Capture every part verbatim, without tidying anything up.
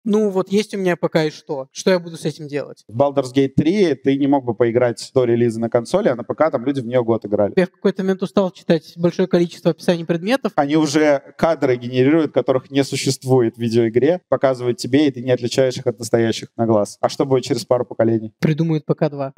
Ну вот есть у меня ПК и что? Что я буду с этим делать? В Baldur's Gate три ты не мог бы поиграть до релиза на консоли, а на ПК там люди в нее год играли. Я в какой-то момент устал читать большое количество описаний предметов. Они уже кадры генерируют, которых не существует в видеоигре, показывают тебе, и ты не отличаешь их от настоящих на глаз. А что будет через пару поколений? Придумают ПК два.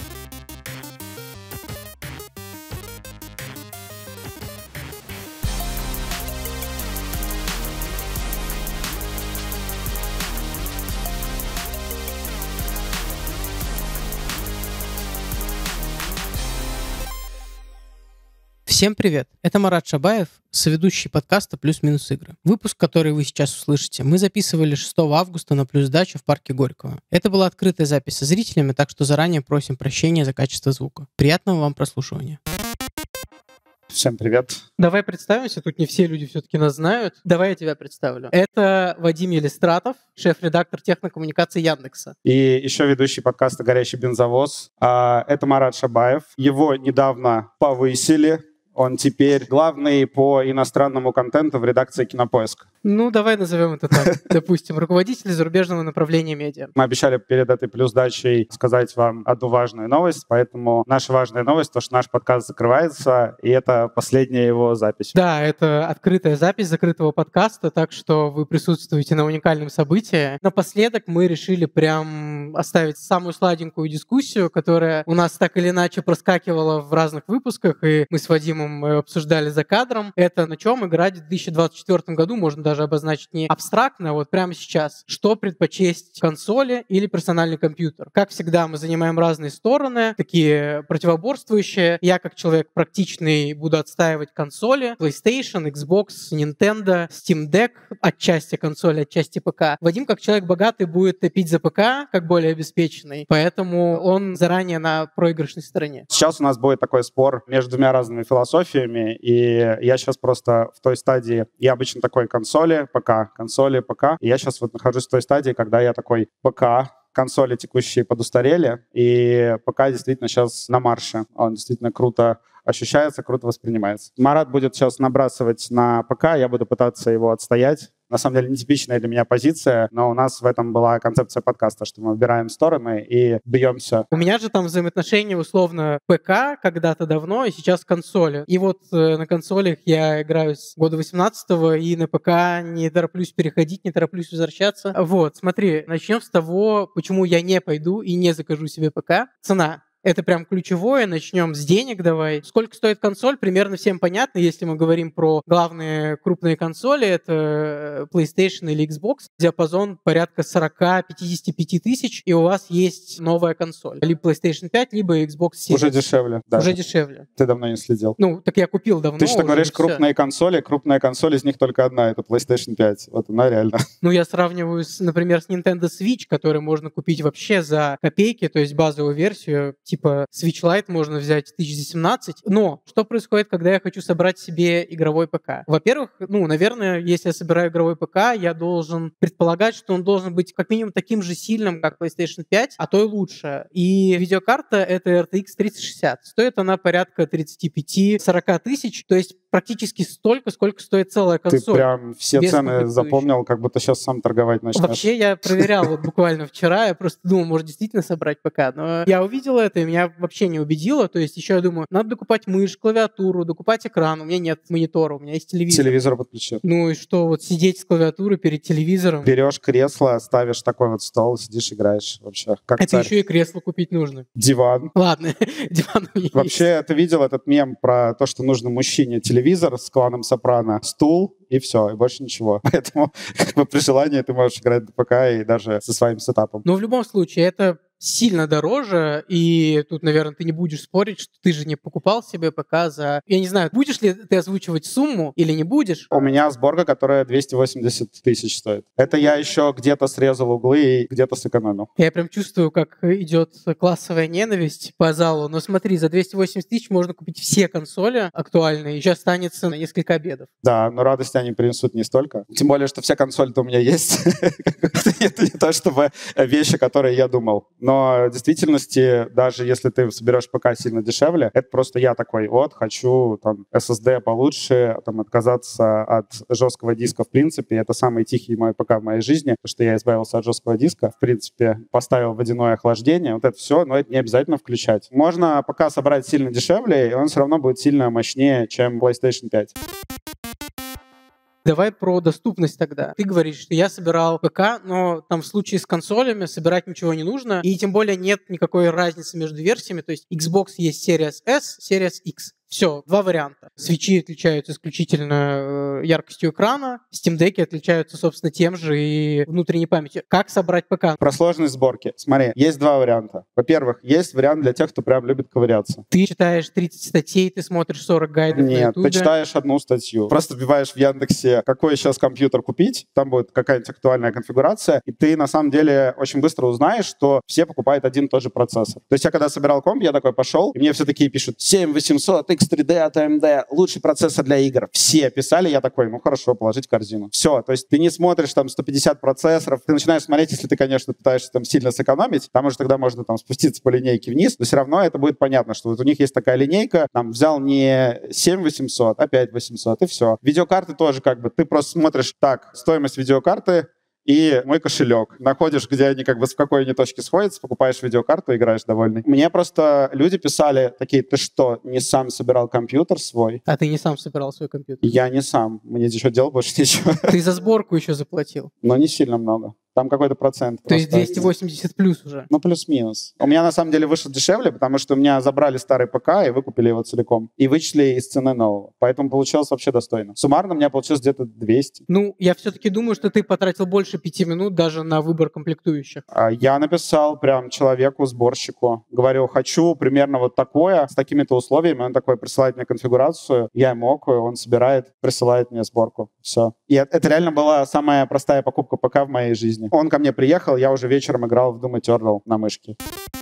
Всем привет! Это Марат Шабаев, соведущий подкаста «Плюс-минус игры». Выпуск, который вы сейчас услышите, мы записывали шестого августа на Плюс Даче в парке Горького. Это была открытая запись со зрителями, так что заранее просим прощения за качество звука. Приятного вам прослушивания. Всем привет. Давай представимся, тут не все люди все-таки нас знают. Давай я тебя представлю. Это Вадим Елистратов, шеф-редактор технокоммуникаций Яндекса. И еще ведущий подкаста «Горящий бензовоз». А, это Марат Шабаев. Его недавно повысили. Он теперь главный по иностранному контенту в редакции «Кинопоиск». Ну, давай назовем это так. Допустим, руководитель зарубежного направления медиа. Мы обещали перед этой плюс-дачей сказать вам одну важную новость, поэтому наша важная новость, то, что наш подкаст закрывается, и это последняя его запись. Да, это открытая запись закрытого подкаста, так что вы присутствуете на уникальном событии. Напоследок мы решили прям оставить самую сладенькую дискуссию, которая у нас так или иначе проскакивала в разных выпусках, и мы с Вадимом обсуждали за кадром. Это на чем играть в две тысячи двадцать четвёртом году, можно даже обозначить не абстрактно, а вот прямо сейчас. Что предпочесть, консоли или персональный компьютер? Как всегда, мы занимаем разные стороны, такие противоборствующие. Я, как человек практичный, буду отстаивать консоли. PlayStation, Xbox, Nintendo, Steam Deck, отчасти консоли, отчасти ПК. Вадим, как человек богатый, будет топить за ПК, как более обеспеченный. Поэтому он заранее на проигрышной стороне. Сейчас у нас будет такой спор между двумя разными философиями, и я сейчас просто в той стадии, я обычно такой консоль, ПК, консоли, ПК. И я сейчас вот нахожусь в той стадии, когда я такой ПК, консоли текущие подустарели, и ПК действительно сейчас на марше. Он действительно круто ощущается, круто воспринимается. Марат будет сейчас набрасывать на ПК, я буду пытаться его отстоять. На самом деле нетипичная для меня позиция, но у нас в этом была концепция подкаста, что мы выбираем стороны и бьемся. У меня же там взаимоотношения условно ПК когда-то давно, и сейчас консоли. И вот э, на консолях я играю с года восемнадцатого, и на ПК не тороплюсь переходить, не тороплюсь возвращаться. Вот, смотри, начнем с того, почему я не пойду и не закажу себе ПК. Цена. Это прям ключевое. Начнем с денег давай. Сколько стоит консоль? Примерно всем понятно, если мы говорим про главные крупные консоли. Это PlayStation или Xbox. Диапазон порядка сорок-пятьдесят пять тысяч, и у вас есть новая консоль. Либо PlayStation пять, либо Xbox Series. Уже дешевле. Даже. Уже дешевле. Ты давно не следил. Ну, так я купил давно. Ты что говоришь, все. крупные консоли, крупная консоль, из них только одна, это PlayStation пять. Вот она реально. Ну, я сравниваю, с, например, с Nintendo Switch, который можно купить вообще за копейки, то есть базовую версию, типа Switch Lite можно взять тысяч за семнадцать. Но что происходит, когда я хочу собрать себе игровой ПК? Во-первых, ну, наверное, если я собираю игровой ПК, я должен предполагать, что он должен быть как минимум таким же сильным, как PlayStation пять, а то и лучше. И видеокарта — это эр ти экс тридцать шестьдесят. Стоит она порядка тридцать пять-сорок тысяч, то есть практически столько, сколько стоит целая консоль. Ты прям все цены запомнил, как будто сейчас сам торговать начнешь. Вообще я проверял вот буквально вчера, я просто думал, может действительно собрать ПК, но я увидел это, и меня вообще не убедило. То есть еще я думаю, надо докупать мышь, клавиатуру, докупать экран. У меня нет монитора, у меня есть телевизор. Телевизор подключил. Ну и что, вот сидеть с клавиатурой перед телевизором. Берешь кресло, ставишь такой вот стол, сидишь, играешь вообще. Как это царь. Еще и кресло купить нужно. Диван. Ладно, диван у меня Вообще, есть. Ты видел этот мем про то, что нужно мужчине телевизор с кланом Сопрано, стул и все, и больше ничего. Поэтому как бы при желании ты можешь играть на ПК и даже со своим сетапом. Но в любом случае, это сильно дороже, и тут, наверное, ты не будешь спорить, что ты же не покупал себе ПК за... Я не знаю, будешь ли ты озвучивать сумму или не будешь? У меня сборка, которая двести восемьдесят тысяч стоит. Это я еще где-то срезал углы и где-то сэкономил. Я прям чувствую, как идет классовая ненависть по залу. Но смотри, за двести восемьдесят тысяч можно купить все консоли актуальные, еще останется на несколько обедов. Да, но радости они принесут не столько. Тем более, что все консоли-то у меня есть. Это не то, чтобы вещи, которые я думал. Но в действительности, даже если ты соберешь ПК сильно дешевле, это просто я такой, вот, хочу там эс эс ди получше, там, отказаться от жесткого диска в принципе. Это самый тихий мой ПК в моей жизни, потому что я избавился от жесткого диска, в принципе, поставил водяное охлаждение, вот это все, но это не обязательно включать. Можно ПК собрать сильно дешевле, и он все равно будет сильно мощнее, чем PlayStation пять. Давай про доступность тогда. Ты говоришь, что я собирал ПК, но там в случае с консолями собирать ничего не нужно, и тем более нет никакой разницы между версиями, то есть Xbox есть Series S, Series X. Все, два варианта. Свитчи отличаются исключительно яркостью экрана, Steam Deck отличаются, собственно, тем же и внутренней памятью. Как собрать ПК? Про сложность сборки. Смотри, есть два варианта. Во-первых, есть вариант для тех, кто прям любит ковыряться. Ты читаешь тридцать статей, ты смотришь сорок гайдов Нет, на Ютубе. ты читаешь одну статью. Просто вбиваешь в Яндексе, какой сейчас компьютер купить, там будет какая-нибудь актуальная конфигурация, и ты на самом деле очень быстро узнаешь, что все покупают один и тот же процессор. То есть я когда собирал комп, я такой пошел, и мне все такие пишут семь восемьсот икс три ди от эй эм ди, лучший процессор для игр. Все писали, я такой, ну хорошо, положить в корзину. Все, то есть ты не смотришь там сто пятьдесят процессоров, ты начинаешь смотреть, если ты, конечно, пытаешься там сильно сэкономить, там уже тогда можно там спуститься по линейке вниз, но все равно это будет понятно, что вот у них есть такая линейка, там взял не семь восемьсот, а пять восемьсот, и все. Видеокарты тоже как бы, ты просто смотришь, так, стоимость видеокарты и мой кошелек. Находишь, где они как бы в какой они точке сходятся, покупаешь видеокарту, играешь довольный. Мне просто люди писали такие, ты что, не сам собирал компьютер свой? А ты не сам собирал свой компьютер? Я не сам. Мне еще делать больше нечего. Ты за сборку еще заплатил? Но не сильно много. Там какой-то процент. То есть двести восемьдесят плюс уже? Ну, плюс-минус. У меня, на самом деле, вышло дешевле, потому что у меня забрали старый ПК и выкупили его целиком. И вычли из цены нового. Поэтому получилось вообще достойно. Суммарно у меня получилось где-то двести. Ну, я все-таки думаю, что ты потратил больше пяти минут даже на выбор комплектующих. Я написал прям человеку, сборщику. Говорю, хочу примерно вот такое, с такими-то условиями. Он такой присылает мне конфигурацию. Я ему окаю, он собирает, присылает мне сборку. Все. И это реально была самая простая покупка ПК в моей жизни. Он ко мне приехал, я уже вечером играл в Doom Eternal на мышке.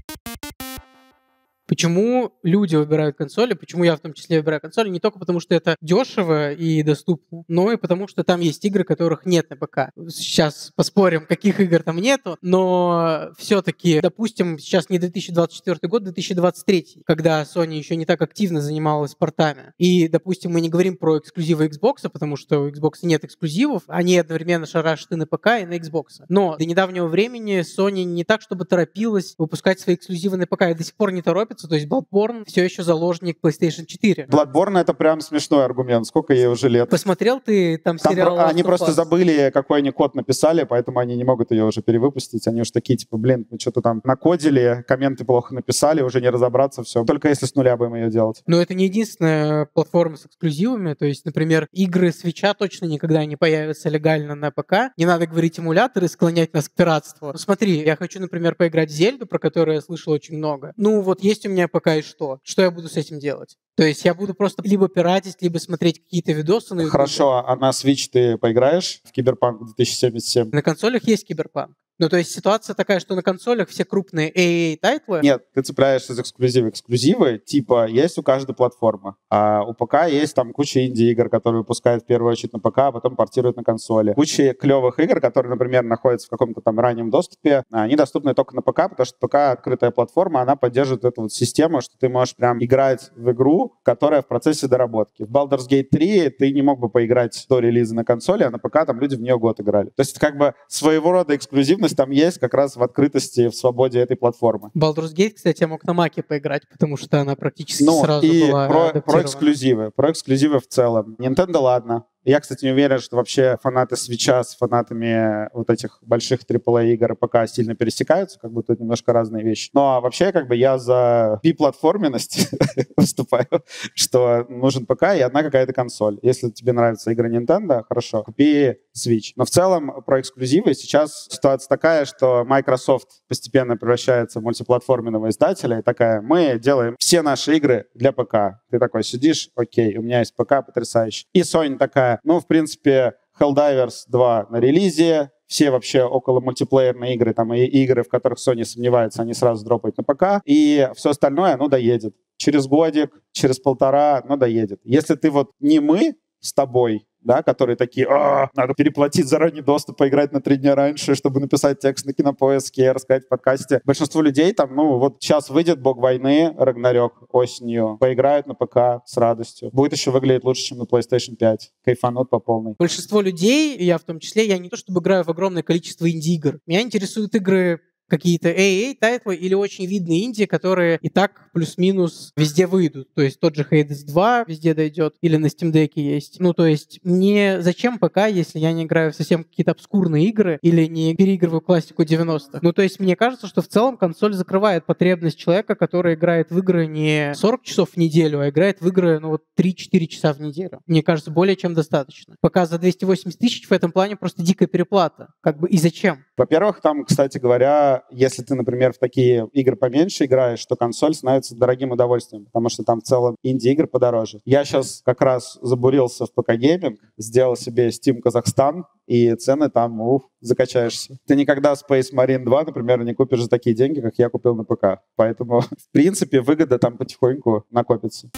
Почему люди выбирают консоли, почему я в том числе выбираю консоли, не только потому, что это дешево и доступно, но и потому, что там есть игры, которых нет на ПК. Сейчас поспорим, каких игр там нету, но все-таки, допустим, сейчас не две тысячи двадцать четвёртый год, две тысячи двадцать третий, когда Sony еще не так активно занималась портами. И, допустим, мы не говорим про эксклюзивы Xbox, потому что у Xbox нет эксклюзивов, они одновременно шарашат и на ПК, и на Xbox. Но до недавнего времени Sony не так, чтобы торопилась выпускать свои эксклюзивы на ПК, и до сих пор не торопится. То есть Bloodborne все еще заложник PlayStation четыре. Bloodborne — это прям смешной аргумент. Сколько ей уже лет? Посмотрел ты там, там сериал? Про... Они просто забыли, какой они код написали, поэтому они не могут ее уже перевыпустить. Они уж такие, типа, блин, мы что-то там накодили, комменты плохо написали, уже не разобраться, все. Только если с нуля будем ее делать. Но это не единственная платформа с эксклюзивами. То есть, например, игры Switch'а точно никогда не появятся легально на ПК. Не надо говорить эмуляторы, склонять нас к пиратству. Ну, смотри, я хочу, например, поиграть в Зельду, про которую я слышал очень много. Ну, вот есть у меня ПК, и что? Что я буду с этим делать? То есть я буду просто либо пиратить, либо смотреть какие-то видосы на YouTube. Хорошо, а на Switch ты поиграешь в Киберпанк две тысячи семьдесят семь? На консолях есть Киберпанк. Ну, то есть ситуация такая, что на консолях все крупные эй эй-тайтлы... Нет, ты цепляешься из эксклюзивы. Эксклюзивы, типа, есть у каждой платформы. А у ПК есть там куча инди-игр, которые выпускают в первую очередь на ПК, а потом портируют на консоли. Куча клевых игр, которые, например, находятся в каком-то там раннем доступе, они доступны только на ПК, потому что ПК — открытая платформа, она поддерживает эту вот систему, что ты можешь прям играть в игру, которая в процессе доработки. В Baldur's Gate три ты не мог бы поиграть до релиза на консоли, а на ПК там люди в нее год играли. То есть это как бы своего рода эксклюзивность там есть как раз в открытости, в свободе этой платформы. Baldur's Gate, кстати, я мог на Маке поиграть, потому что она практически ну, сразу и была про, адаптирована. про эксклюзивы. Про эксклюзивы в целом. Nintendo, ладно. Я, кстати, не уверен, что вообще фанаты Switch'а с фанатами вот этих больших трипл эй игр пока сильно пересекаются, как будто это немножко разные вещи. Но вообще, как бы, я за биплатформенность выступаю, что нужен ПК и одна какая-то консоль. Если тебе нравятся игры Nintendo, хорошо, купи Switch. Но в целом про эксклюзивы сейчас ситуация такая, что Microsoft постепенно превращается в мультиплатформенного издателя, и такая, мы делаем все наши игры для ПК. Ты такой сидишь, окей, у меня есть ПК потрясающий. И Sony такая, ну, в принципе, Helldivers два на релизе, все вообще около мультиплеерные игры, там и игры, в которых Sony сомневается, они сразу дропают на ПК, и все остальное, ну, доедет. Через годик, через полтора, ну, доедет. Если ты вот не мы с тобой, да, которые такие: «А, надо переплатить за ранний доступ, поиграть на три дня раньше, чтобы написать текст на Кинопоиске, рассказать в подкасте». Большинству людей там, ну, вот сейчас выйдет «Бог войны», Рагнарёк осенью, поиграют на ПК с радостью. Будет еще выглядеть лучше, чем на PlayStation пять. Кайфанут по полной. Большинство людей, я в том числе, я не то чтобы играю в огромное количество инди-игр. Меня интересуют игры какие-то эй эй-тайтлы или очень видные инди, которые и так плюс-минус везде выйдут. То есть тот же Hades два везде дойдет, или на Steam Deck есть. Ну, то есть мне зачем ПК, если я не играю в совсем какие-то обскурные игры или не переигрываю классику девяностых? Ну, то есть мне кажется, что в целом консоль закрывает потребность человека, который играет в игры не сорок часов в неделю, а играет в игры, ну, вот три-четыре часа в неделю. Мне кажется, более чем достаточно. ПК за двести восемьдесят тысяч в этом плане просто дикая переплата. Как бы и зачем? Во-первых, там, кстати говоря, если ты, например, в такие игры поменьше играешь, то консоль становится дорогим удовольствием, потому что там в целом инди-игр подороже. Я сейчас как раз забурился в ПК-гейминг, сделал себе Steam Казахстан, и цены там, ух, закачаешься. Ты никогда Space Marine два, например, не купишь за такие деньги, как я купил на ПК. Поэтому, в принципе, выгода там потихоньку накопится.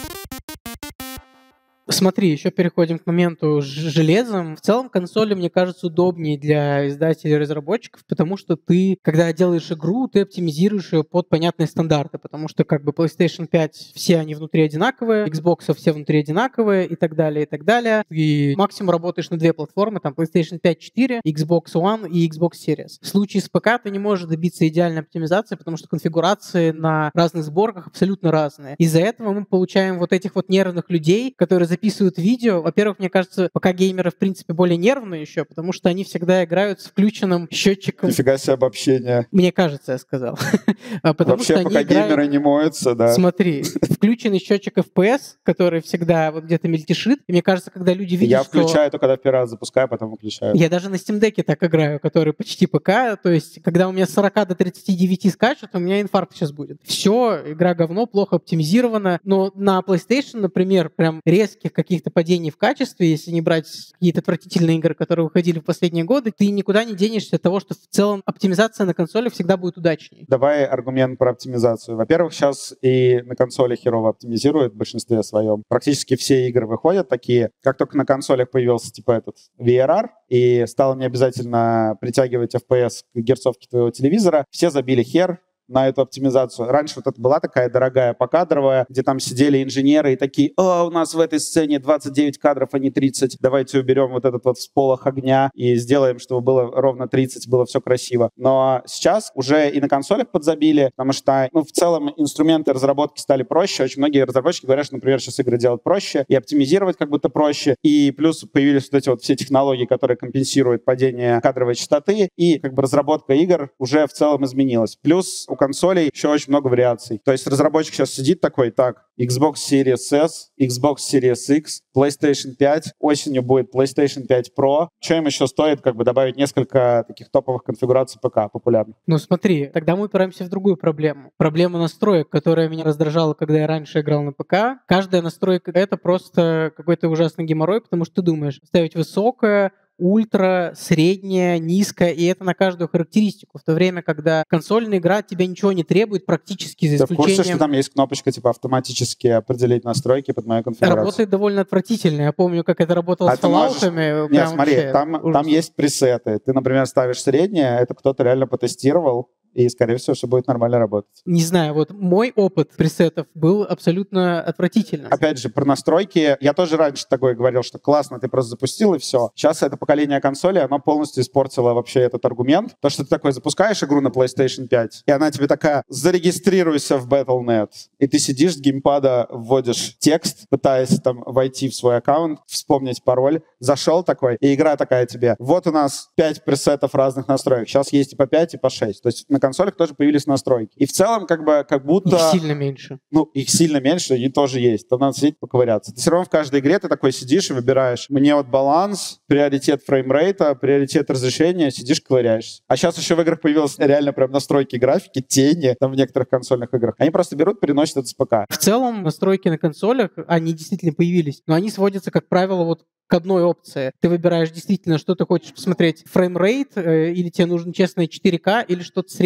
Смотри, еще переходим к моменту с железом. В целом консоли, мне кажется, удобнее для издателей и разработчиков, потому что ты, когда делаешь игру, ты оптимизируешь ее под понятные стандарты, потому что как бы PlayStation пять, все они внутри одинаковые, Xbox все внутри одинаковые и так далее, и так далее. И максимум работаешь на две платформы, там PlayStation пять четыре, Xbox One и Xbox Series. В случае с ПК ты не можешь добиться идеальной оптимизации, потому что конфигурации на разных сборках абсолютно разные. Из-за этого мы получаем вот этих вот нервных людей, которые записывают видео. Во-первых, мне кажется, пока геймеры, в принципе, более нервные еще, потому что они всегда играют с включенным счетчиком. Нифига себе обобщение. Мне кажется, я сказал. Потому Вообще, что пока они геймеры играют... не моются, да. Смотри, включенный счетчик эф пи эс, который всегда вот где-то мельтешит. И мне кажется, когда люди видят, Я что... включаю только когда в первый раз запускаю, потом выключаю. Я даже на Steam Deck так играю, который почти ПК. То есть, когда у меня с сорока до тридцати девяти скачут, у меня инфаркт сейчас будет. Все, игра говно, плохо оптимизирована. Но на PlayStation, например, прям резких каких-то падений в качестве, если не брать какие-то отвратительные игры, которые выходили в последние годы, ты никуда не денешься от того, что в целом оптимизация на консоли всегда будет удачнее. Давай аргумент про оптимизацию. Во-первых, сейчас и на консоли херово оптимизируют в большинстве своем. Практически все игры выходят такие. Как только на консолях появился типа этот ви ар ар, и стало не обязательно притягивать эф пи эс к герцовке твоего телевизора, все забили хер на эту оптимизацию. Раньше вот это была такая дорогая покадровая, где там сидели инженеры и такие: «О, у нас в этой сцене двадцать девять кадров, а не тридцать. Давайте уберем вот этот вот всполох огня и сделаем, чтобы было ровно тридцать, было все красиво». Но сейчас уже и на консолях подзабили, потому что, ну, в целом инструменты разработки стали проще. Очень многие разработчики говорят, что, например, сейчас игры делать проще и оптимизировать как будто проще. И плюс появились вот эти вот все технологии, которые компенсируют падение кадровой частоты, и как бы разработка игр уже в целом изменилась. Плюс у консолей еще очень много вариаций. То есть разработчик сейчас сидит такой: так, Xbox Series S, Xbox Series X, PlayStation пять, осенью будет PlayStation пять Pro. Что им еще стоит как бы добавить несколько таких топовых конфигураций ПК популярных? Ну смотри, тогда мы упираемся в другую проблему. Проблему настроек, которая меня раздражала, когда я раньше играл на ПК. Каждая настройка — это просто какой-то ужасный геморрой, потому что ты думаешь, ставить высокое, ультра, средняя, низкая, и это на каждую характеристику. В то время, когда консольная игра от тебя ничего не требует практически, за Ты в исключением... курсе, что там есть кнопочка типа автоматически определить настройки под мою конфигурацию? Работает довольно отвратительно. Я помню, как это работало А с ты можешь- Fallout'ами. Нет, Прям смотри, вообще там, ужасно. там есть пресеты. Ты, например, ставишь среднее, это кто-то реально потестировал, и, скорее всего, все будет нормально работать. Не знаю, вот мой опыт пресетов был абсолютно отвратительным. Опять же, про настройки. Я тоже раньше такое говорил, что классно, ты просто запустил, и все. Сейчас это поколение консоли, оно полностью испортило вообще этот аргумент. То, что ты такой запускаешь игру на PlayStation пять, и она тебе такая: зарегистрируйся в бэтл точка нет. И ты сидишь с геймпада, вводишь текст, пытаясь там войти в свой аккаунт, вспомнить пароль. Зашел такой, и игра такая тебе: вот у нас пять пресетов разных настроек. Сейчас есть и по пять, и по шесть. То есть на консолях тоже появились настройки. И в целом, как бы, как будто... Их сильно меньше. Ну, их сильно меньше, и тоже есть. Там надо сидеть, поковыряться. Ты все равно в каждой игре ты такой сидишь и выбираешь: мне вот баланс, приоритет фреймрейта, приоритет разрешения, сидишь, ковыряешься. А сейчас еще в играх появилось реально прям настройки графики, тени, там в некоторых консольных играх. Они просто берут, переносят это с ПК. В целом, настройки на консолях, они действительно появились, но они сводятся, как правило, вот к одной опции. Ты выбираешь действительно, что ты хочешь посмотреть: фреймрейт, э, или тебе нужно честное четыре ка, или что-то среднее.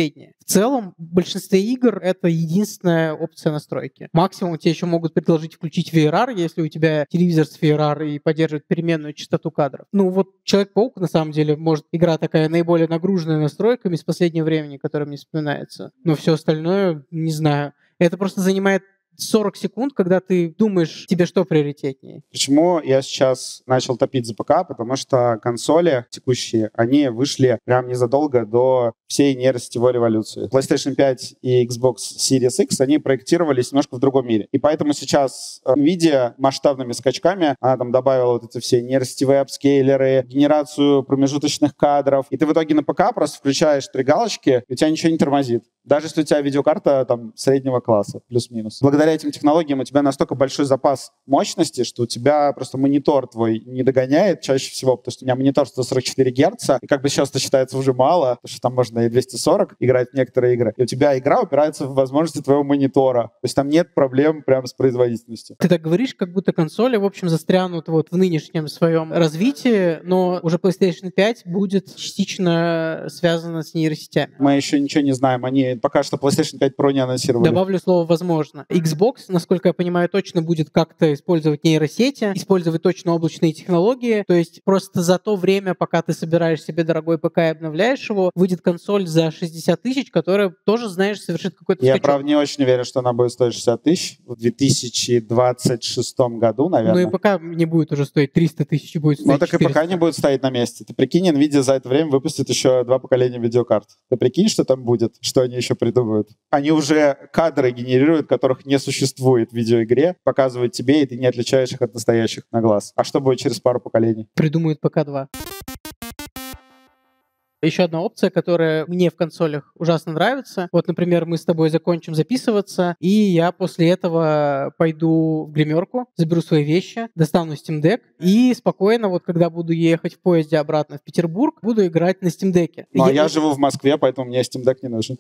среднее. В целом, в большинстве игр это единственная опция настройки. Максимум тебе еще могут предложить включить ви ар ар, если у тебя телевизор с ви ар ар и поддерживает переменную частоту кадров. Ну вот Человек-паук, на самом деле, может, игра такая наиболее нагруженная настройками с последнего времени, которая мне вспоминается. Но все остальное, не знаю. Это просто занимает сорок секунд, когда ты думаешь, тебе что приоритетнее. Почему я сейчас начал топить за ПК? Потому что консоли текущие, они вышли прям незадолго до всей нейросетевой революции. PlayStation пять и Xbox Series X, они проектировались немножко в другом мире. И поэтому сейчас Nvidia масштабными скачками, она там добавила вот эти все нейросетевые апскейлеры, генерацию промежуточных кадров. И ты в итоге на ПК просто включаешь три галочки, и у тебя ничего не тормозит. Даже если у тебя видеокарта там среднего класса, плюс-минус. Благодаря этим технологиям у тебя настолько большой запас мощности, что у тебя просто монитор твой не догоняет чаще всего, потому что у меня монитор сто сорок четыре герца, и как бы сейчас это считается уже мало, потому что там можно и двести сорок играть в некоторые игры. И у тебя игра упирается в возможности твоего монитора. То есть там нет проблем прямо с производительностью. Ты так говоришь, как будто консоли, в общем, застрянут вот в нынешнем своем развитии, но уже PlayStation пять будет частично связана с нейросетями. Мы еще ничего не знаем. Они пока что PlayStation пять Pro не анонсировали. Добавлю слово «возможно». Xbox, насколько я понимаю, точно будет как-то использовать нейросети, использовать точно облачные технологии. То есть просто за то время, пока ты собираешь себе дорогой ПК и обновляешь его, выйдет консоль за шестьдесят тысяч, которая тоже, знаешь, совершит какой-то Я, скачок. правда, не очень верю, что она будет стоить шестьдесят тысяч в две тысячи двадцать шестом году, наверное. Ну и ПК не будет уже стоить триста тысяч, будет стоить Ну так четыреста. и ПК не будет стоять на месте. Ты прикинь, Nvidia за это время выпустит еще два поколения видеокарт. Ты прикинь, что там будет, что они еще придумают. Они уже кадры генерируют, которых не существует в видеоигре, показывают тебе, и ты не отличаешь их от настоящих на глаз. А что будет через пару поколений? Придумают ПК два. Еще одна опция, которая мне в консолях ужасно нравится. Вот, например, мы с тобой закончим записываться, и я после этого пойду в гримерку, заберу свои вещи, достану Steam Deck, и спокойно, вот когда буду ехать в поезде обратно в Петербург, буду играть на Steam Deck. Ну, а я... я живу в Москве, поэтому мне Steam Deck не нужен.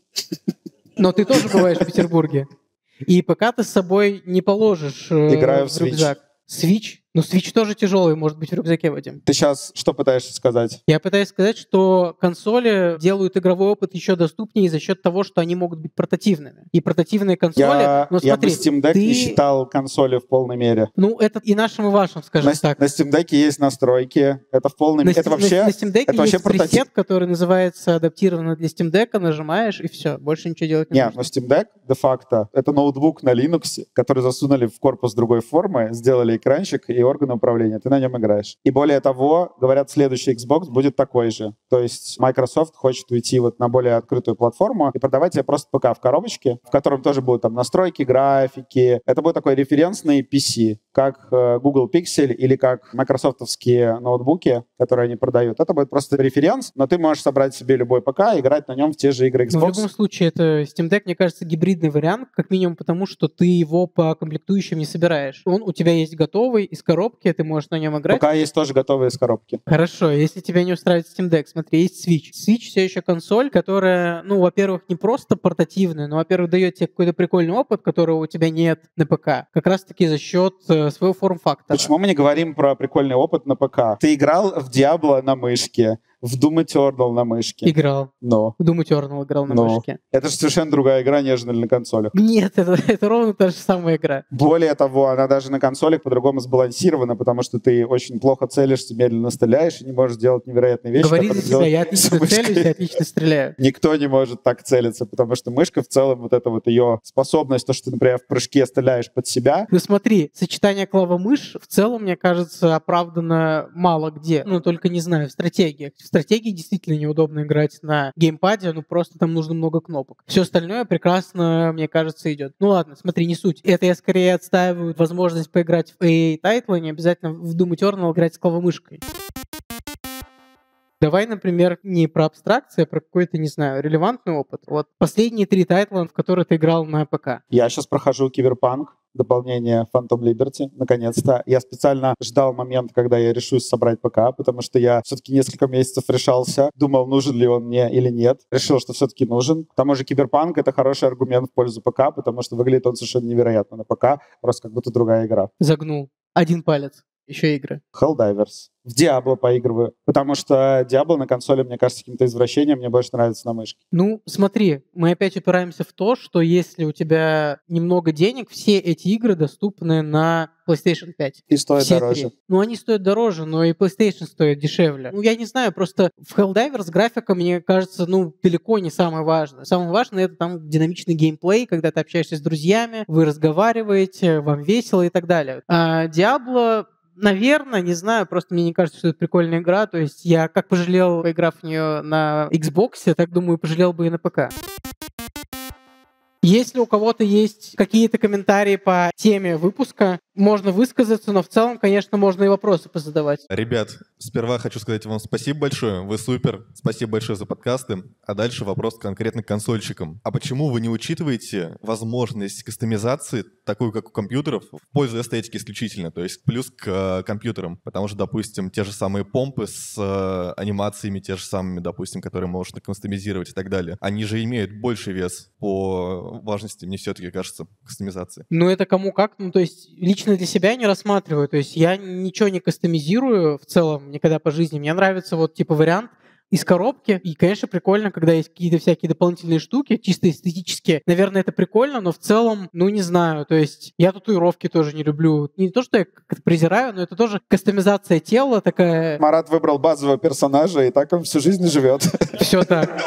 Но ты тоже бываешь в Петербурге. И ПК ты с собой не положишь Играю в в рюкзак. Switch? Ну, Switch тоже тяжелый, может быть, в рюкзаке, Вадим. Ты сейчас что пытаешься сказать? Я пытаюсь сказать, что консоли делают игровой опыт еще доступнее за счет того, что они могут быть портативными. И портативные консоли... Я, ну, я бы смотри, Steam Deck ты... не считал консолью в полной мере. Ну, это и нашим, и вашим, скажем на, так. На Steam Deck есть настройки. Это в полной мере. Это вообще, на, на Steam Deck это вообще есть портатив... пресет, который называется адаптированно для Steam Deck, нажимаешь, и все. Больше ничего делать не Нет, нужно. но Steam Deck де-факто это ноутбук на Linux, который засунули в корпус другой формы, сделали экранчик и органы управления. Ты на нем играешь. И более того, говорят, следующий Xbox будет такой же. То есть Microsoft хочет уйти вот на более открытую платформу и продавать тебе просто ПК в коробочке, в котором тоже будут там настройки, графики. Это будет такой референсный пи си, как Google Pixel или как майкрософтовские ноутбуки, которые они продают. Это будет просто референс, но ты можешь собрать себе любой ПК и играть на нем в те же игры Xbox. Но в любом случае, это Steam Deck, мне кажется, гибридный вариант, как минимум потому, что ты его по комплектующим не собираешь. Он у тебя есть готовый из коробки, ты можешь на нем играть. Пока есть тоже готовые из коробки. Хорошо, если тебя не устраивает Steam Deck, смотри, есть Switch. Switch все еще консоль, которая, ну, во-первых, не просто портативная, но, во-первых, дает тебе какой-то прикольный опыт, которого у тебя нет на ПК. Как раз-таки за счет э, своего форм-фактора. Почему мы не говорим про прикольный опыт на ПК? Ты играл в Diablo на мышке, в Doom Eternal на мышке. Играл. Но. В Doom Eternal играл на Но. мышке. Это же совершенно другая игра, нежели на консолях. Нет, это, это ровно та же самая игра. Более того, она даже на консолях по-другому сбалансирована, потому что ты очень плохо целишься, медленно стреляешь и не можешь делать невероятные вещи. Говори за себя, я отлично целюсь и отлично стреляю. Никто не может так целиться, потому что мышка в целом, вот эта вот ее способность, то, что ты, например, в прыжке стреляешь под себя. Ну смотри, сочетание клава-мышь в целом, мне кажется, оправдано мало где. Ну, только, не знаю, в стратегиях. В стратегии действительно неудобно играть на геймпаде, ну просто там нужно много кнопок. Все остальное прекрасно, мне кажется, идет. Ну ладно, смотри, не суть. Это я скорее отстаиваю возможность поиграть в эй эй-тайтлы, не обязательно в Doom Eternal играть с клавомышкой. Давай, например, не про абстракции, а про какой-то, не знаю, релевантный опыт. Вот последние три тайтла, в которые ты играл на ПК. Я сейчас прохожу Киберпанк, дополнение Phantom Liberty, наконец-то. Я специально ждал момент, когда я решусь собрать ПК, потому что я все-таки несколько месяцев решался, думал, нужен ли он мне или нет. Решил, что все-таки нужен. К тому же Киберпанк — это хороший аргумент в пользу ПК, потому что выглядит он совершенно невероятно на ПК, просто как будто другая игра. Загнул. Один палец. еще игры? Helldivers. В Diablo поигрываю, потому что Diablo на консоли, мне кажется, каким-то извращением, мне больше нравится на мышке. Ну, смотри, мы опять упираемся в то, что если у тебя немного денег, все эти игры доступны на PlayStation пять. И стоят Все дороже. три. Ну, они стоят дороже, но и PlayStation стоит дешевле. Ну, я не знаю, просто в Helldivers графика, мне кажется, ну, далеко не самое важное. Самое важное — это там динамичный геймплей, когда ты общаешься с друзьями, вы разговариваете, вам весело и так далее. А Diablo... Наверное, не знаю, просто мне не кажется, что это прикольная игра. То есть я как пожалел, поиграв в нее на Xbox, так думаю, пожалел бы и на ПК. Если у кого-то есть какие-то комментарии по теме выпуска, можно высказаться, но в целом, конечно, можно и вопросы позадавать. Ребят, сперва хочу сказать вам спасибо большое, вы супер, спасибо большое за подкасты, а дальше вопрос конкретно к консольщикам. А почему вы не учитываете возможность кастомизации, такую как у компьютеров, в пользу эстетики исключительно, то есть плюс к э, компьютерам? Потому что, допустим, те же самые помпы с э, анимациями, те же самыми, допустим, которые можно кастомизировать и так далее, они же имеют больший вес по важности, мне все-таки кажется, кастомизации. Ну, это кому как. Ну, то есть лично для себя я не рассматриваю. То есть я ничего не кастомизирую в целом никогда по жизни. Мне нравится вот типа вариант из коробки. И, конечно, прикольно, когда есть какие-то всякие дополнительные штуки, чисто эстетические. Наверное, это прикольно, но в целом, ну, не знаю. То есть я татуировки тоже не люблю. Не то, что я как-то презираю, но это тоже кастомизация тела такая. Марат выбрал базового персонажа, и так он всю жизнь живет. Все так.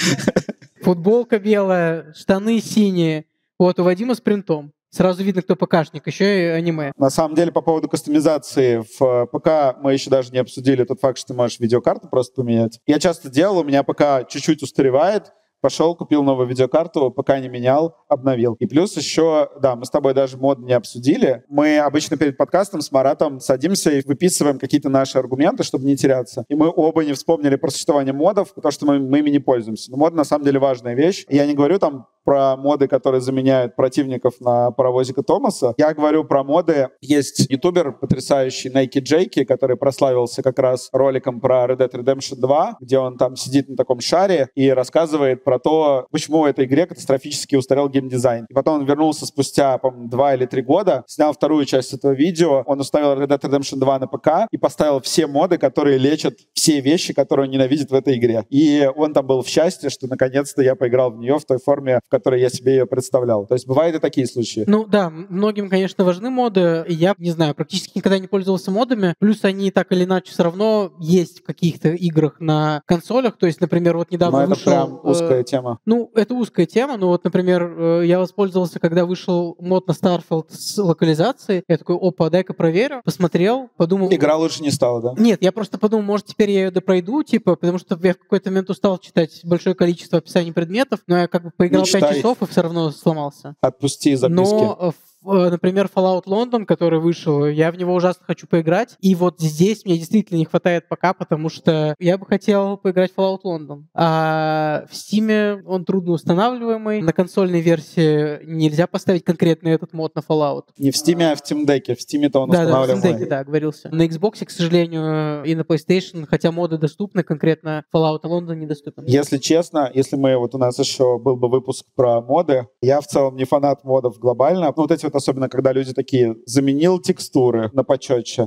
Футболка белая, штаны синие. Вот, у Вадима с принтом. Сразу видно, кто ПКшник, еще и аниме. На самом деле, по поводу кастомизации в ПК мы еще даже не обсудили тот факт, что ты можешь видеокарту просто поменять. Я часто делал, у меня ПК чуть-чуть устаревает, пошел, купил новую видеокарту, пока не менял, обновил. И плюс еще, да, мы с тобой даже мод не обсудили. Мы обычно перед подкастом с Маратом садимся и выписываем какие-то наши аргументы, чтобы не теряться. И мы оба не вспомнили про существование модов, потому что мы, мы ими не пользуемся. Но мод на самом деле важная вещь. Я не говорю там про моды, которые заменяют противников на паровозика Томаса. Я говорю про моды. Есть ютубер потрясающий Найки Джейки, который прославился как раз роликом про Red Dead Redemption два, где он там сидит на таком шаре и рассказывает про то, почему в этой игре катастрофически устарел геймдизайн. И потом он вернулся спустя, по-моему, два или три года, снял вторую часть этого видео, он установил Red Dead Redemption два на ПК и поставил все моды, которые лечат все вещи, которые он ненавидит в этой игре. И он там был в счастье, что наконец-то я поиграл в нее в той форме, в которой я себе ее представлял. То есть бывают и такие случаи. Ну да, многим, конечно, важны моды. Я, не знаю, практически никогда не пользовался модами. Плюс они так или иначе все равно есть в каких-то играх на консолях. То есть, например, вот недавно но вышел... это прям узкая э, тема. Ну, это узкая тема. Но вот, например, э, я воспользовался, когда вышел мод на Starfield с локализацией. Я такой, опа, дай-ка проверю. Посмотрел, подумал... Игра лучше не стала, да? Нет, я просто подумал, может, теперь я ее допройду, типа, потому что я в какой-то момент устал читать большое количество описаний предметов, но я как бы поиграл пять часов и все равно сломался. Отпусти записки. Но, например, Fallout London, который вышел, я в него ужасно хочу поиграть. И вот здесь мне действительно не хватает пока, потому что я бы хотел поиграть в Fallout London. А в Steam он трудно устанавливаемый. На консольной версии нельзя поставить конкретно этот мод на Fallout. Не в Steam, а в Steam Deck. В Steam-то он да, устанавливаемый. Да, в Steam Deck, да, оговорился. На Xbox, к сожалению, и на PlayStation, хотя моды доступны, конкретно Fallout London недоступен. Если честно, если мы, вот у нас еще был бы выпуск про моды, я в целом не фанат модов глобально. Ну, вот эти вот, особенно когда люди такие, заменил текстуры на почетче,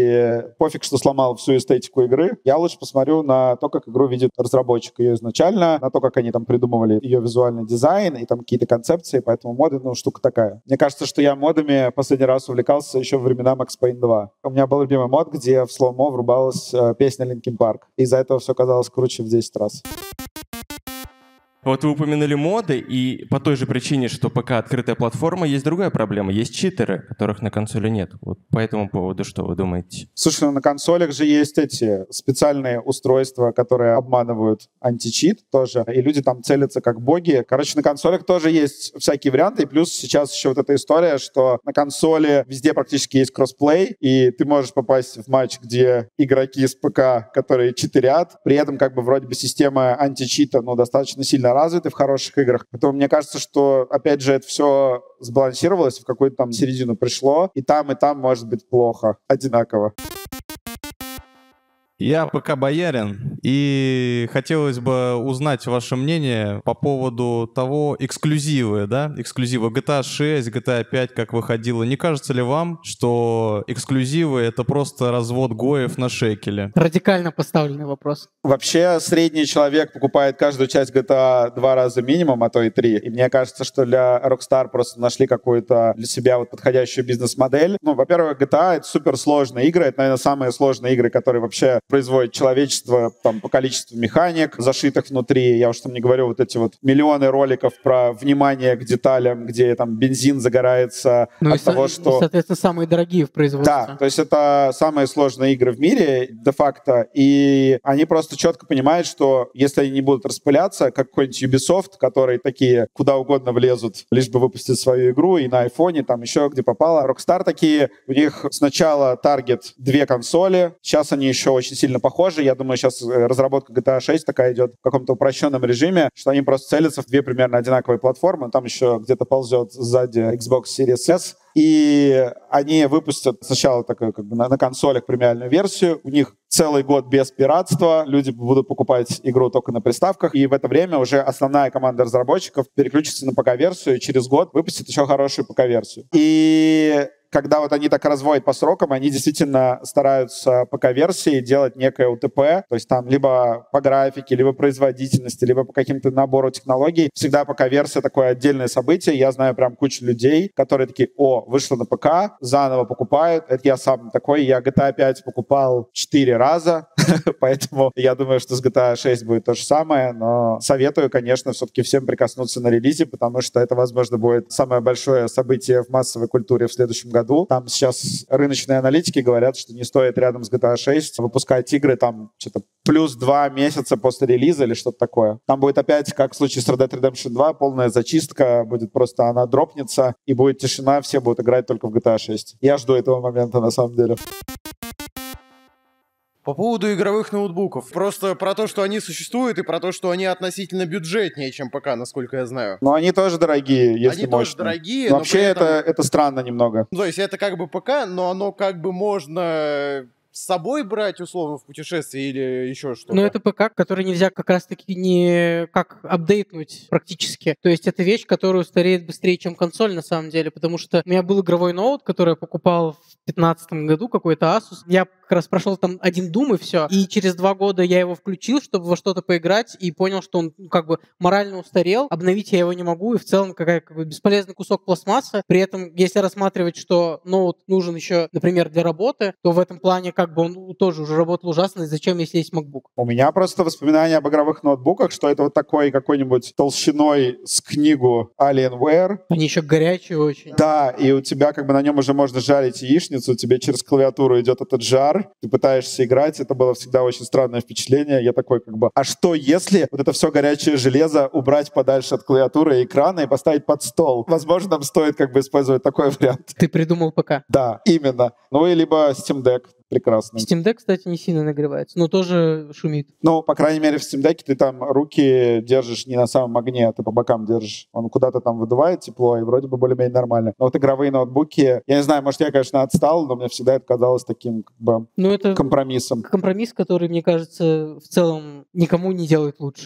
и пофиг, что сломал всю эстетику игры, я лучше посмотрю на то, как игру видит разработчик ее изначально, на то, как они там придумывали ее визуальный дизайн и там какие-то концепции, поэтому моды, ну, штука такая. Мне кажется, что я модами последний раз увлекался еще во времена Max Payne два. У меня был любимый мод, где в слоумо врубалась э, песня Linkin Park. Из-за этого все казалось круче в десять раз. Вот вы упомянули моды, и по той же причине, что ПК открытая платформа, есть другая проблема. Есть читеры, которых на консоли нет. Вот по этому поводу что вы думаете? Слушай, ну на консолях же есть эти специальные устройства, которые обманывают античит тоже, и люди там целятся как боги. Короче, на консолях тоже есть всякие варианты, и плюс сейчас еще вот эта история, что на консоли везде практически есть кроссплей, и ты можешь попасть в матч, где игроки с ПК, которые читерят, при этом как бы вроде бы система античита, ну, достаточно сильно развиты в хороших играх. Поэтому мне кажется, что, опять же, это все сбалансировалось, в какую-то там середину пришло, и там, и там может быть плохо, одинаково. Я ПК-боярин, И хотелось бы узнать ваше мнение по поводу того, эксклюзивы, да, эксклюзивы джи ти эй шесть, джи ти эй пять, как выходило. Не кажется ли вам, что эксклюзивы — это просто развод гоев на шекели? Радикально поставленный вопрос. Вообще, средний человек покупает каждую часть джи ти эй два раза минимум, а то и три. И мне кажется, что для Rockstar просто нашли какую-то для себя вот подходящую бизнес-модель. Ну, во-первых, джи ти эй — это суперсложные игры. Это, наверное, самые сложные игры, которые вообще производит человечество там, по количеству механик, зашитых внутри. Я уж там не говорю вот эти вот миллионы роликов про внимание к деталям, где там бензин загорается ну, от и, того, и, что... соответственно, самые дорогие в производстве. Да, то есть это самые сложные игры в мире, де-факто. И они просто четко понимают, что если они не будут распыляться, как какой-нибудь Ubisoft, которые такие куда угодно влезут, лишь бы выпустить свою игру, и на айфоне, там еще где попало. Rockstar такие, у них сначала таргет две консоли, сейчас они еще очень сильно похожи. Я думаю, сейчас разработка джи ти эй шесть такая идет в каком-то упрощенном режиме, что они просто целятся в две примерно одинаковые платформы. Там еще где-то ползет сзади Xbox Series S. И они выпустят сначала такую, как бы, на, на консолях премиальную версию. У них целый год без пиратства. Люди будут покупать игру только на приставках. И в это время уже основная команда разработчиков переключится на ПК-версию и через год выпустит еще хорошую ПК-версию. И когда вот они так разводят по срокам, они действительно стараются ПК-версии делать некое УТП, то есть там либо по графике, либо производительности, либо по каким-то набору технологий. Всегда ПК-версия такое отдельное событие. Я знаю прям кучу людей, которые такие: о, вышло на ПК, заново покупают. Это я сам такой. Я джи ти эй пять покупал четыре раза, поэтому я думаю, что с джи ти эй шесть будет то же самое, но советую, конечно, все-таки всем прикоснуться на релизе, потому что это, возможно, будет самое большое событие в массовой культуре в следующем году. Там сейчас рыночные аналитики говорят, что не стоит рядом с джи ти эй шесть выпускать игры там что-то плюс два месяца после релиза или что-то такое. Там будет опять, как в случае с Red Dead Redemption два, полная зачистка, будет просто она дропнется, и будет тишина, все будут играть только в джи ти эй шесть. Я жду этого момента, на самом деле. По поводу игровых ноутбуков. Просто про то, что они существуют, и про то, что они относительно бюджетнее, чем ПК, насколько я знаю. Но они тоже дорогие, если Они мощные. тоже дорогие, но но вообще при этом... это, это странно немного. То есть это как бы ПК, но оно как бы можно с собой брать, условно, в путешествие или еще что-то. Но это ПК, который нельзя как раз-таки не как апдейтнуть практически. То есть это вещь, которая устареет быстрее, чем консоль на самом деле, потому что у меня был игровой ноут, который я покупал в две тысячи пятнадцатом году, какой-то Asus. Я как раз прошел там один Doom и все. И через два года я его включил, чтобы во что-то поиграть, и понял, что он как бы морально устарел. Обновить я его не могу, и в целом какая как бы бесполезный кусок пластмассы. При этом, если рассматривать, что ноут нужен еще, например, для работы, то в этом плане как бы он тоже уже работал ужасно. И зачем, если есть MacBook? У меня просто воспоминания об игровых ноутбуках, что это вот такой какой-нибудь толщиной с книгу Alienware. Они еще горячие очень. Да, и у тебя как бы на нем уже можно жарить яичницу, тебе через клавиатуру идет этот жар, ты пытаешься играть. Это было всегда очень странное впечатление. Я такой как бы, а что если вот это все горячее железо убрать подальше от клавиатуры и экрана и поставить под стол? Возможно, нам стоит как бы использовать такой вариант. Ты придумал ПК? Да, именно. Ну и либо Steam Deck. Прекрасно. Steam Deck, кстати, не сильно нагревается, но тоже шумит. Ну, по крайней мере, в Steam Deck ты там руки держишь не на самом огне, а ты по бокам держишь. Он куда-то там выдувает тепло, и вроде бы более-менее нормально. Но вот игровые ноутбуки, я не знаю, может, я, конечно, отстал, но мне всегда это казалось таким как бы ну, это компромиссом. Компромисс, который, мне кажется, в целом никому не делает лучше.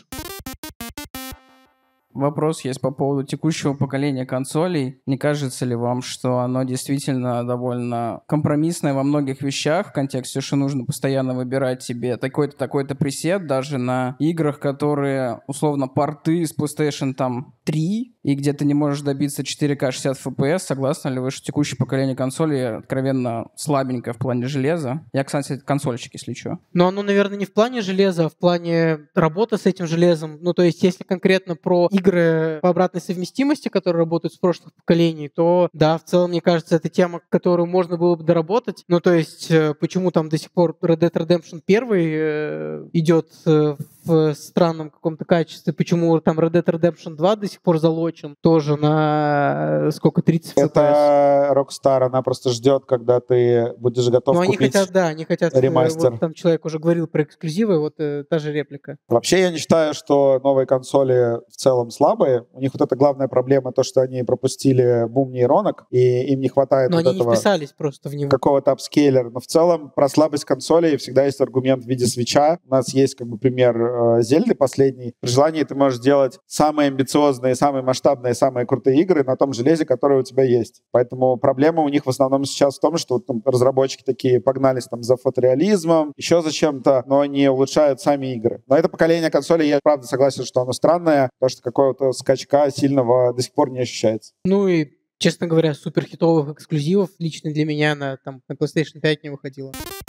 Вопрос есть по поводу текущего поколения консолей. Не кажется ли вам, что оно действительно довольно компромиссное во многих вещах, в контексте, что нужно постоянно выбирать себе такой-то, такой-то пресет, даже на играх, которые, условно, порты из PlayStation там три, и где ты не можешь добиться четыре ка шестьдесят эф пи эс, согласны ли вы, что текущее поколение консолей откровенно слабенькое в плане железа? Я, кстати, консольщик, если что. Но оно, наверное, не в плане железа, а в плане работы с этим железом. Ну, то есть, если конкретно про игры по обратной совместимости, которые работают с прошлых поколений, то, да, в целом, мне кажется, это тема, которую можно было бы доработать. Ну, то есть, почему там до сих пор Red Dead Redemption один э, идет э, в странном каком-то качестве. Почему там Red Dead Redemption два до сих пор залочен? Тоже на сколько, тридцать эф пи эс. Это Rockstar, она просто ждет, когда ты будешь готов Ну, они купить хотят, да, они хотят... ремастер. Вот там человек уже говорил про эксклюзивы, вот э, та же реплика. Вообще, я не считаю, что новые консоли в целом слабые. У них вот эта главная проблема, то, что они пропустили бум нейронок, и им не хватает Но вот они этого... не вписались просто в него. Какого-то апскейлера. Но в целом про слабость консолей всегда есть аргумент в виде свитча. У нас есть как бы пример э, Зельды последний. При желании ты можешь делать самые амбициозные, самые масштабные, самые крутые игры на том железе, которое у тебя есть. Поэтому проблема у них в основном сейчас в том, что вот, там, разработчики такие погнались там за фотореализмом, еще за чем-то, но не улучшают сами игры. Но это поколение консолей, я правда согласен, что оно странное, потому что какого-то скачка сильного до сих пор не ощущается. Ну и, честно говоря, суперхитовых эксклюзивов лично для меня на, там, на PlayStation пять не выходило.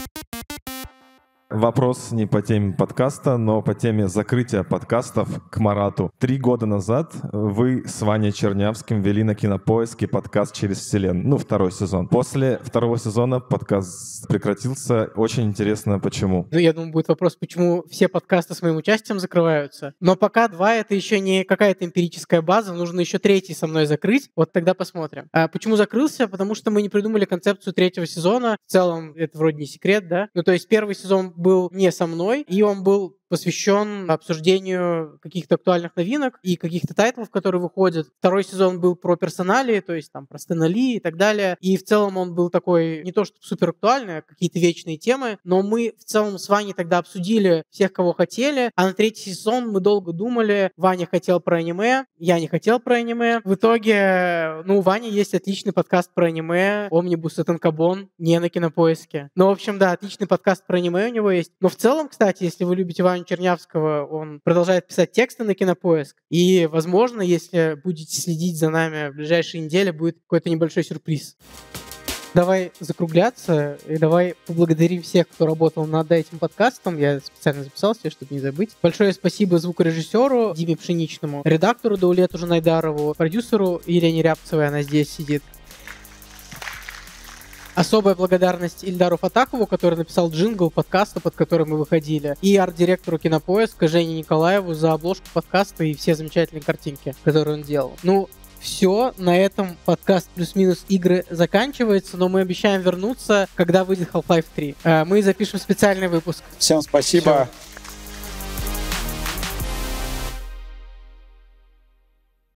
Вопрос не по теме подкаста, но по теме закрытия подкастов к Марату. Три года назад вы с Ваней Чернявским вели на Кинопоиске подкаст «Через вселенную», ну, второй сезон. После второго сезона подкаст прекратился. Очень интересно, почему. Ну, я думаю, будет вопрос, почему все подкасты с моим участием закрываются. Но пока два — это еще не какая-то эмпирическая база, нужно еще третий со мной закрыть. Вот тогда посмотрим. А почему закрылся? Потому что мы не придумали концепцию третьего сезона. В целом, это вроде не секрет, да? Ну, то есть первый сезон был не со мной, и он был посвящен обсуждению каких-то актуальных новинок и каких-то тайтлов, которые выходят. Второй сезон был про персонали, то есть там про Стэна Ли и так далее. И в целом он был такой не то чтобы супер актуальный, а какие-то вечные темы, но мы в целом с Ваней тогда обсудили всех, кого хотели, а на третий сезон мы долго думали. Ваня хотел про аниме, я не хотел про аниме. В итоге, ну, у Вани есть отличный подкаст про аниме «Омнибус и Танкобон», не на Кинопоиске. Ну, в общем, да, отличный подкаст про аниме у него есть. Но в целом, кстати, если вы любите Ваню Чернявского, он продолжает писать тексты на Кинопоиск. И, возможно, если будете следить за нами в ближайшие недели, будет какой-то небольшой сюрприз. Давай закругляться, и давай поблагодарим всех, кто работал над этим подкастом. Я специально записал себе, чтобы не забыть. Большое спасибо звукорежиссеру Диме Пшеничному, редактору Даулету Жанайдарову, продюсеру Елене Рябцевой, она здесь сидит. Особая благодарность Ильдару Фатахову, который написал джингл подкаста, под которым мы выходили, и арт-директору Кинопоиска Жене Николаеву за обложку подкаста и все замечательные картинки, которые он делал. Ну, все, на этом подкаст «Плюс-минус игры» заканчивается, но мы обещаем вернуться, когда выйдет Half-Life три. Мы запишем специальный выпуск. Всем спасибо. Всё.